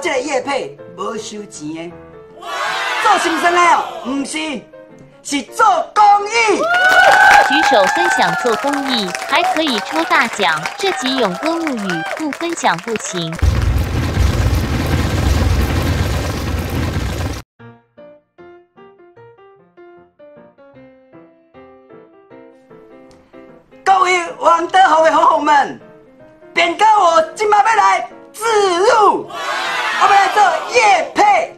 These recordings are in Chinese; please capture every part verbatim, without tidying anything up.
这个业配无收钱的，做心酸的哦，唔是，是做公益。 举手分享做公益，还可以抽大奖。这集《勇哥物语》不分享不行。 各位王德豪的好友们，扁哥我今晚要来自入，我们来做业配。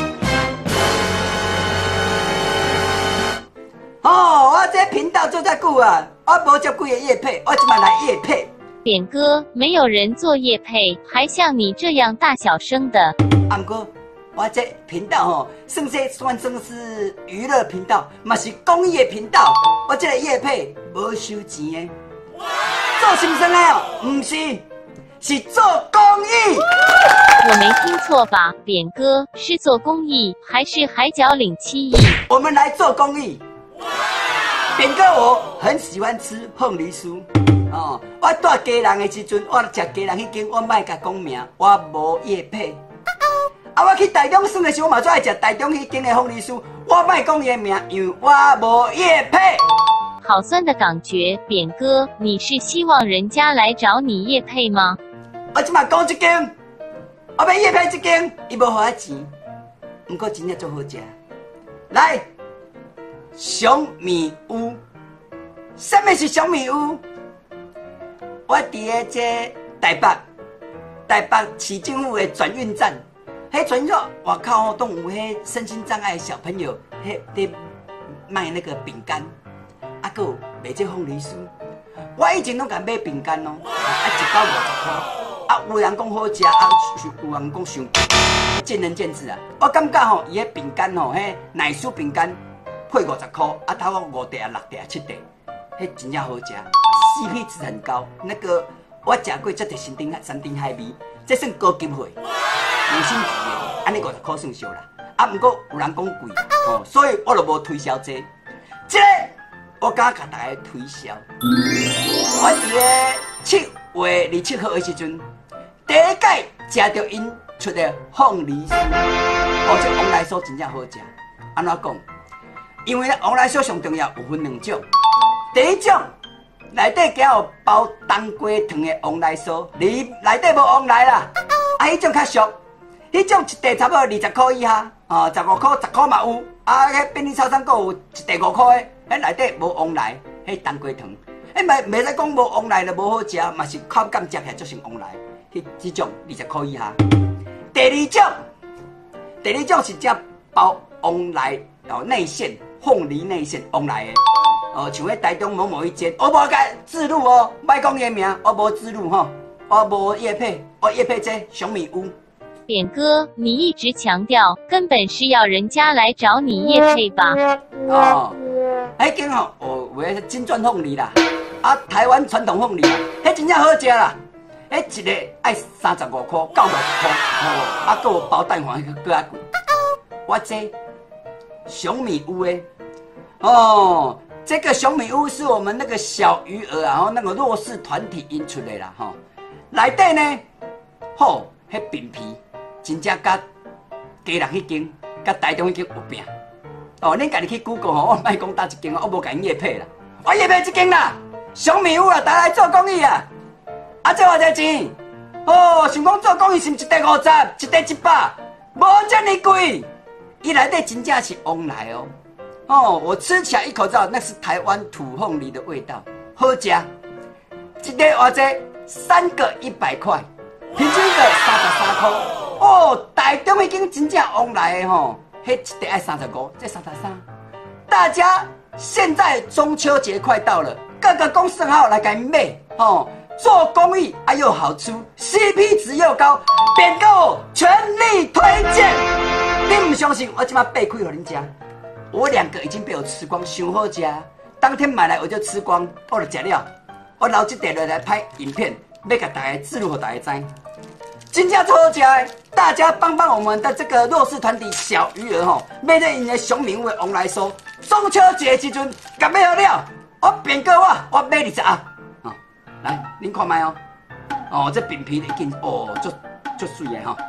哦，我这频道做遮久啊，我无接几个业配，我今晚来业配。 扁哥，没有人做业配，还像你这样大小声的。 啊，不过我这频道吼、哦，算是算算是娱乐频道，嘛是公益频道。我这个业配无收钱的，做心酸的哦，唔是，是做公益。 我没听错吧？扁哥是做公益，还是海角领七亿？ 我们来做公益。扁哥我很喜欢吃凤梨酥。哦，我住家人的时阵，我食家人迄间，我莫甲讲名，我无业配。啊，我去台中耍的时候，我嘛最爱食台中迄间的凤梨酥，我莫讲伊的名，因为我无业配。 好酸的感觉，扁哥，你是希望人家来找你业配吗？ 我即马讲一间，我要业配一间，伊无互我钱，不过真正足好食。来，小米屋，什么是小米屋？我伫个这台北，台北市政府的转运站，迄转运站外口吼，都有迄身心障碍的小朋友，迄伫卖那个饼干，啊，佮有卖这凤梨酥。我以前拢甲买饼干咯，啊，一包五十块，啊，有人讲好食，啊，有人讲伤，见仁见智啊。我感觉吼，伊个饼干吼，迄奶酥饼干配五十块，啊，头个五袋、六袋、七袋，迄真正好食。C P 值很高，那个我食过这个山珍山珍海味，这算高级货，五星级的，安尼五十块算少啦。啊，不过有人讲贵，哦，所以我就无推销这個。这个我敢甲大家推销。我伫个七月二七號的時陣，第一屆食到因出的鳳梨酥，而且王來酥真正好食。安怎講？因為咧王來酥上重要有分兩種，第一種。内底加有包冬瓜糖的王来酥，里内底无王来啦。啊，迄种较俗，迄种一袋差不多二十块以下，哦，十五块、十块嘛有。啊，迄便利超商阁有一袋五块的，迄内底无王来，迄冬瓜糖。迄袂袂使讲无王来就无好食，嘛是口感食起来足像王来。迄即种二十块以下。第二种，第二种是只包王来哦内馅，凤梨内馅王来的。哦，像迄台中某某一间，我无甲自录哦，莫讲伊名，我无自录吼，我无业配，我业配这小米屋。 扁哥，你一直强调，根本是要人家来找你业配吧？ 哦，迄间吼，哦，有个金钻凤梨啦，啊，台湾传统凤梨啦，迄真正好食啦，迄一个爱三十五块，到五十块，哦，啊，佮有包蛋黄，迄个更较贵。我这小米屋的，哦。这个小米屋是我们那个小鱼儿啊，然后那个弱势团体引出来啦，吼。内底呢，吼，迄饼皮真正甲家人迄间、甲台中迄间有拼。哦，恁家己去 Google 吼，我莫讲搭一间，我无甲因业配啦，我业配这间啦，小米屋啦，大家来做公益啊。啊，这偌济钱？哦，想讲做公益是毋是一袋五十，一袋一百，无遮尼贵。伊内底真正是王来哦。哦，我吃起来一口知道那是台湾土凤梨的味道，好吃。一个偌济，三个一百块，平均一个三十三块。哦，台中已经真正往来的吼，迄一袋爱三十五，这三十三。大家现在中秋节快到了，各个公司号来给买哦，做公益啊又好吃 ，C P 值又高，扁哥全力推荐。你唔相信，我今麦备开给恁吃。我两个已经被我吃光，想好吃，当天买来我就吃光，我就吃了。我留这袋落来拍影片，要给大家记录给大家知。真正好吃的，大家帮帮我们的这个弱势团体小鱼儿吼，买了因的熊名为王来酥。中秋节时阵，甲买好了，我扁哥我我买二十啊，哦，来，恁看卖哦，哦，这饼皮已经哦，足足水的吼。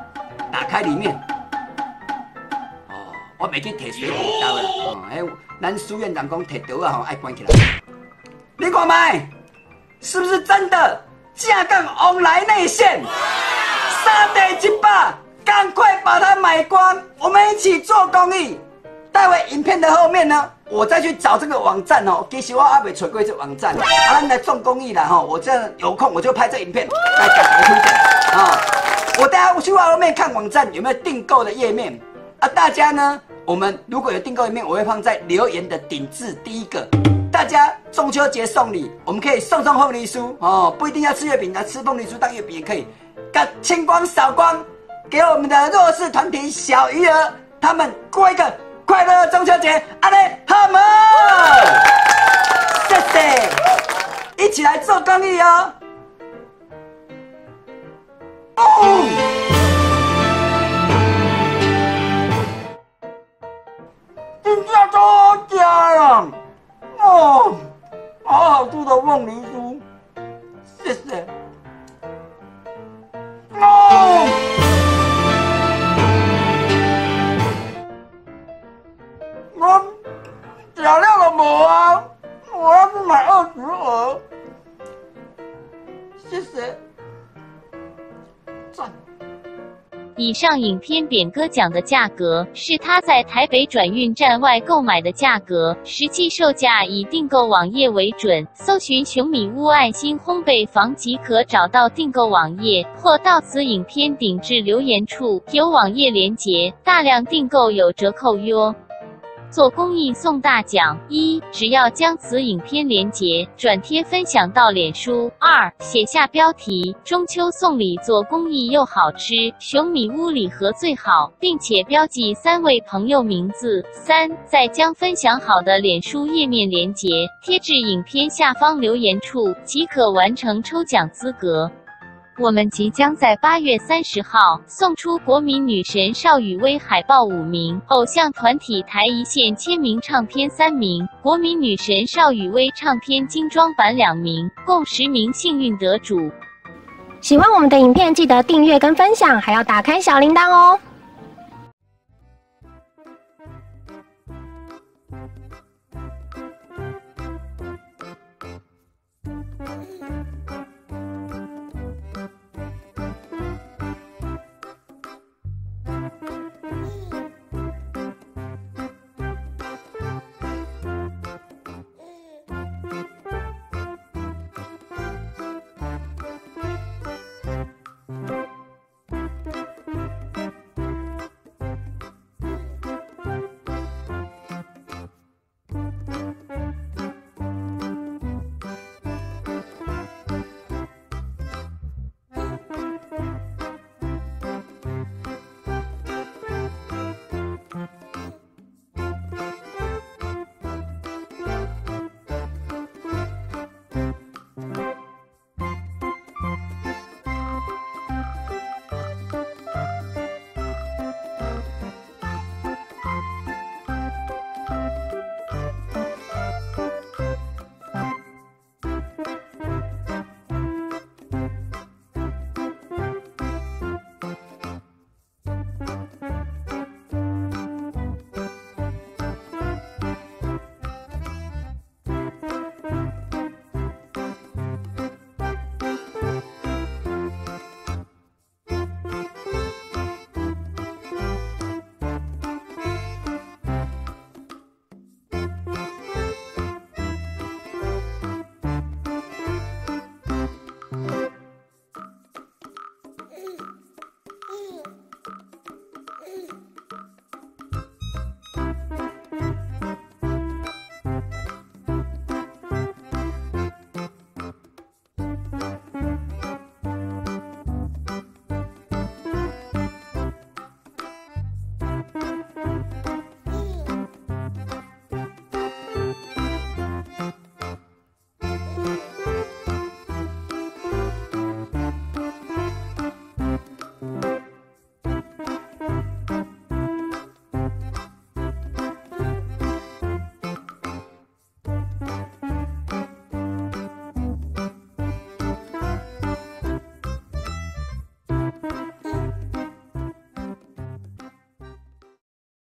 打开里面。哦，我袂去摕水果刀啦。哦，迄咱书院长讲摕刀啊吼，爱关起来。你看麦，是不是真的？架杠往来内线，三地一百，赶快把它买光，我们一起做公益。待会影片的后面呢，我再去找这个网站哦。其实我还没找过这网站，啊，咱来做公益啦哈。我这有空我就拍这影片来讲给推荐啊。我大家去外面看网站有没有订购的页面啊？大家呢，我们如果有订购页面，我会放在留言的顶字第一个。大家中秋节送礼，我们可以送送凤梨酥哦，不一定要吃月饼，来吃凤梨酥当月饼也可以。干清光扫光，给我们的弱势团体小鱼儿，他们过一个快乐中秋节，阿嘞好吗？谢谢，一起来做公益哦。哦，真正超好吃呀！哦，好好吃的凤梨酥，谢谢。哦，我假料都无啊，我要去买二十盒，谢谢。赞。 以上影片点歌奖的价格是他在台北转运站外购买的价格，实际售价以订购网页为准。搜寻熊米屋爱心烘焙坊即可找到订购网页，或到此影片顶至留言处有网页连结，大量订购有折扣哟。做公益送大奖：一、只要将此影片连结转贴分享到脸书；二、写下标题“中秋送礼做公益又好吃，熊米屋礼盒最好”，并且标记三位朋友名字；三、再将分享好的脸书页面连结贴至影片下方留言处，即可完成抽奖资格。我们即将在八月三十号送出国民女神邵雨薇海报五名，偶像团体台一线签名唱片三名，国民女神邵雨薇唱片精装版两名，共十名幸运得主。 喜欢我们的影片，记得订阅跟分享，还要打开小铃铛哦。